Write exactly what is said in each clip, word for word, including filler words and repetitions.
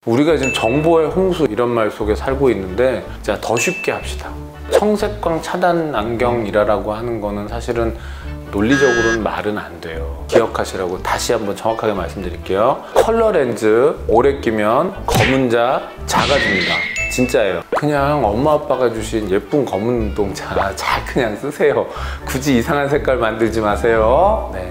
우리가 지금 정보의 홍수 이런 말 속에 살고 있는데 자, 더 쉽게 합시다. 청색광 차단 안경이라고 하는 거는 사실은 논리적으로는 말은 안 돼요. 기억하시라고 다시 한번 정확하게 말씀드릴게요. 컬러 렌즈 오래 끼면 검은 자 작아집니다. 진짜예요. 그냥 엄마 아빠가 주신 예쁜 검은 눈동자 잘 그냥 쓰세요. 굳이 이상한 색깔 만들지 마세요. 네.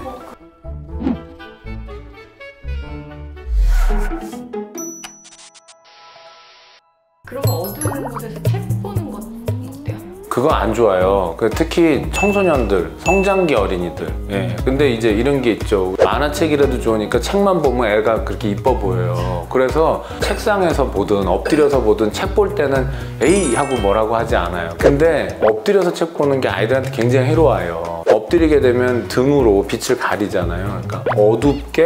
그러면 어두운 곳에서 책 보는 건 어때요? 그거 안 좋아요. 특히 청소년들, 성장기 어린이들. 예. 근데 이제 이런 게 있죠. 만화책이라도 좋으니까 책만 보면 애가 그렇게 이뻐 보여요. 그래서 책상에서 보든 엎드려서 보든 책 볼 때는 에이 하고 뭐라고 하지 않아요. 근데 엎드려서 책 보는 게 아이들한테 굉장히 해로워요. 엎드리게 되면 등으로 빛을 가리잖아요. 그러니까 어둡게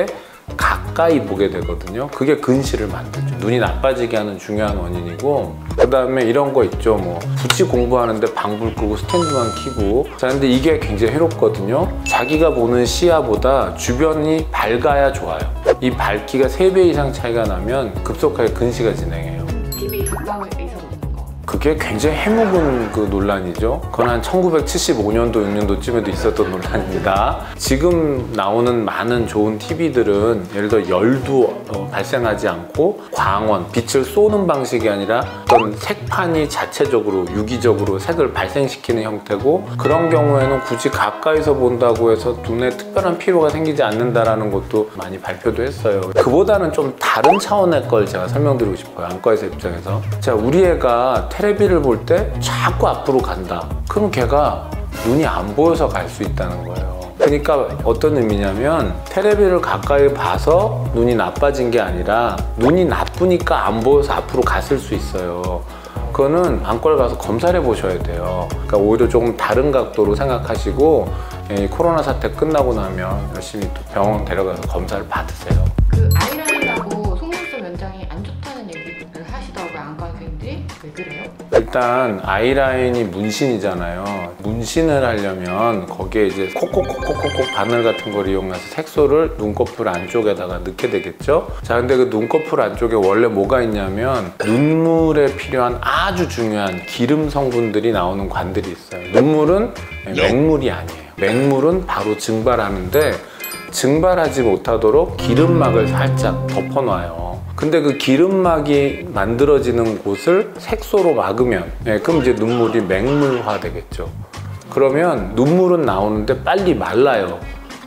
가까이 보게 되거든요. 그게 근시를 만들죠. 눈이 나빠지게 하는 중요한 원인이고, 그 다음에 이런 거 있죠. 뭐 붙이 공부하는데 방불 끄고 스탠드만 켜고. 자, 근데 이게 굉장히 해롭거든요. 자기가 보는 시야보다 주변이 밝아야 좋아요. 이 밝기가 세 배 이상 차이가 나면 급속하게 근시가 진행해요. 티비 가까이서 보는 거. 그게 굉장히 해묵은 그 논란이죠. 그건 한 천구백칠십오 년도, 육 년도쯤에도 있었던 논란입니다. 지금 나오는 많은 좋은 티비들은 예를 들어 열도 어, 발생하지 않고 광원, 빛을 쏘는 방식이 아니라 어떤 색판이 자체적으로 유기적으로 색을 발생시키는 형태고, 그런 경우에는 굳이 가까이서 본다고 해서 눈에 특별한 피로가 생기지 않는다라는 것도 많이 발표도 했어요. 그보다는 좀 다른 차원의 걸 제가 설명드리고 싶어요. 안과의사 입장에서. 자, 우리 애가 테레비를 볼 때 자꾸 앞으로 간다. 그럼 걔가 눈이 안 보여서 갈 수 있다는 거예요. 그러니까 어떤 의미냐면 테레비를 가까이 봐서 눈이 나빠진 게 아니라 눈이 나쁘니까 안 보여서 앞으로 갔을 수 있어요. 그거는 안과를 가서 검사를 해보셔야 돼요. 그러니까 오히려 조금 다른 각도로 생각하시고 이 코로나 사태 끝나고 나면 열심히 또 병원 데려가서 검사를 받으세요. 그 아이라인하고 속눈썹 연장이 안 좋다는 얘기를 하시더라고요, 안과 선생님들이. 왜 그래요? 일단 아이라인이 문신이잖아요. 문신을 하려면 거기에 이제 콕콕콕콕콕 바늘 같은 걸 이용해서 색소를 눈꺼풀 안쪽에다가 넣게 되겠죠. 자, 근데 그 눈꺼풀 안쪽에 원래 뭐가 있냐면 눈물에 필요한 아주 중요한 기름 성분들이 나오는 관들이 있어요. 눈물은 맹물이 아니에요. 맹물은 바로 증발하는데 증발하지 못하도록 기름막을 살짝 덮어놔요. 근데 그 기름막이 만들어지는 곳을 색소로 막으면, 네, 그럼 이제 눈물이 맹물화 되겠죠. 그러면 눈물은 나오는데 빨리 말라요.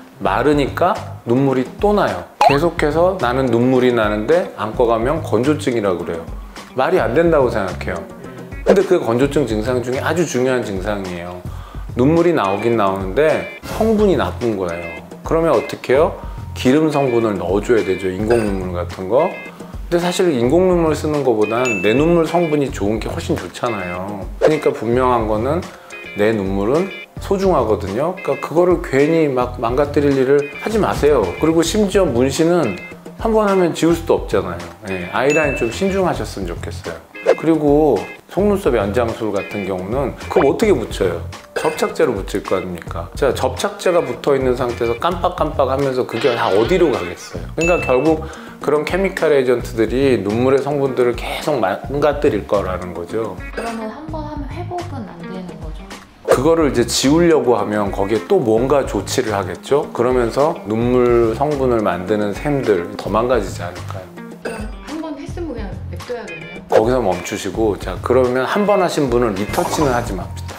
마르니까 눈물이 또 나요. 계속해서 나는 눈물이 나는데 안과 가면 건조증이라고 그래요. 말이 안 된다고 생각해요. 근데 그 건조증 증상 중에 아주 중요한 증상이에요. 눈물이 나오긴 나오는데 성분이 나쁜 거예요. 그러면 어떻게 해요? 기름 성분을 넣어줘야 되죠. 인공 눈물 같은 거. 근데 사실 인공 눈물 쓰는 것보단 내 눈물 성분이 좋은 게 훨씬 좋잖아요. 그러니까 분명한 거는 내 눈물은 소중하거든요. 그러니까 그거를 괜히 막 망가뜨릴 일을 하지 마세요. 그리고 심지어 문신은 한 번 하면 지울 수도 없잖아요. 네, 아이라인 좀 신중하셨으면 좋겠어요. 그리고 속눈썹 연장술 같은 경우는 그거 어떻게 붙여요? 접착제로 붙일 거 아닙니까? 자, 접착제가 붙어 있는 상태에서 깜빡깜빡 하면서 그게 다 어디로 가겠어요? 그러니까 결국 그런 케미컬 에이전트들이 눈물의 성분들을 계속 망가뜨릴 거라는 거죠. 그러면 한 번 하면 회복은 안 되는 거죠? 그거를 이제 지우려고 하면 거기에 또 뭔가 조치를 하겠죠? 그러면서 눈물 성분을 만드는 샘들 더 망가지지 않을까요? 그럼 한 번 했으면 그냥 냅둬야겠네요. 거기서 멈추시고, 자, 그러면 한 번 하신 분은 리터치는 하지 맙시다.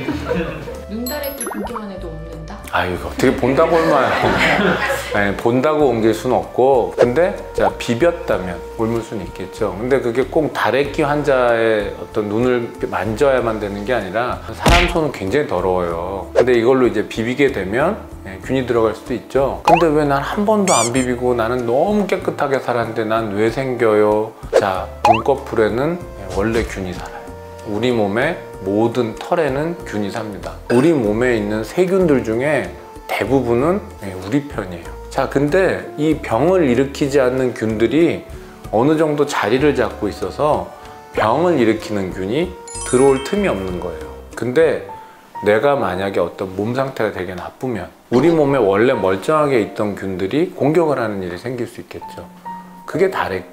눈다래끼 보기만 해도 옮는다? 아, 이거 어떻게 본다고 얼마야. 아니, 본다고 옮길 수는 없고, 근데 자, 비볐다면 옮을 수는 있겠죠. 근데 그게 꼭 다래끼 환자의 어떤 눈을 만져야만 되는 게 아니라 사람 손은 굉장히 더러워요. 근데 이걸로 이제 비비게 되면 예, 균이 들어갈 수도 있죠. 근데 왜 난 한 번도 안 비비고 나는 너무 깨끗하게 살았는데 난 왜 생겨요? 자, 눈꺼풀에는 원래 균이 살아요. 우리 몸의 모든 털에는 균이 삽니다. 우리 몸에 있는 세균들 중에 대부분은 우리 편이에요. 자, 근데 이 병을 일으키지 않는 균들이 어느 정도 자리를 잡고 있어서 병을 일으키는 균이 들어올 틈이 없는 거예요. 근데 내가 만약에 어떤 몸 상태가 되게 나쁘면 우리 몸에 원래 멀쩡하게 있던 균들이 공격을 하는 일이 생길 수 있겠죠. 그게 다래끼예요.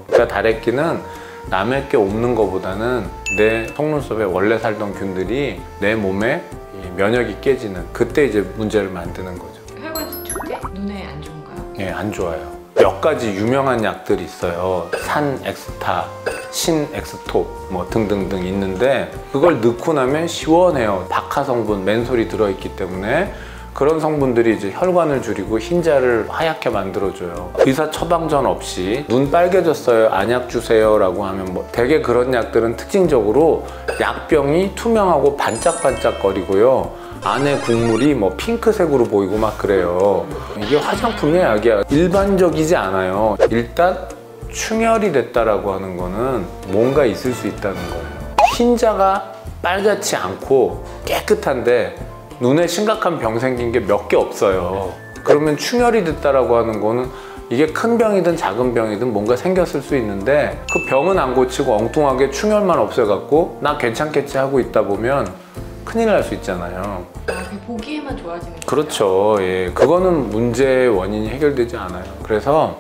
그러니까 다래끼는 남의 게 없는 것보다는 내 속눈썹에 원래 살던 균들이 내 몸에 이 면역이 깨지는 그때 이제 문제를 만드는 거죠. 혈관 수축 때 눈에 안 좋은가요? 예, 안 좋아요. 몇 가지 유명한 약들이 있어요. 산 엑스타, 신 엑스톱 뭐 등등등 있는데 그걸 넣고 나면 시원해요. 박하 성분, 맨솔이 들어있기 때문에 그런 성분들이 이제 혈관을 줄이고 흰자를 하얗게 만들어줘요. 의사 처방전 없이 눈 빨개졌어요, 안약 주세요 라고 하면 뭐 대개 그런 약들은 특징적으로 약병이 투명하고 반짝반짝거리고요. 안에 국물이 뭐 핑크색으로 보이고 막 그래요. 이게 화장품의 약이야. 일반적이지 않아요. 일단 충혈이 됐다라고 하는 거는 뭔가 있을 수 있다는 거예요. 흰자가 빨갛지 않고 깨끗한데 눈에 심각한 병 생긴 게 몇 개 없어요. 그러면 충혈이 됐다라고 하는 거는 이게 큰 병이든 작은 병이든 뭔가 생겼을 수 있는데 그 병은 안 고치고 엉뚱하게 충혈만 없애갖고 나 괜찮겠지 하고 있다 보면 큰일 날 수 있잖아요. 아, 그게 보기에만 좋아지는 거예요? 그렇죠. 예, 그거는 문제의 원인이 해결되지 않아요. 그래서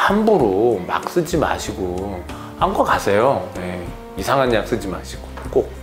함부로 막 쓰지 마시고 안과 가세요. 예, 이상한 약 쓰지 마시고 꼭.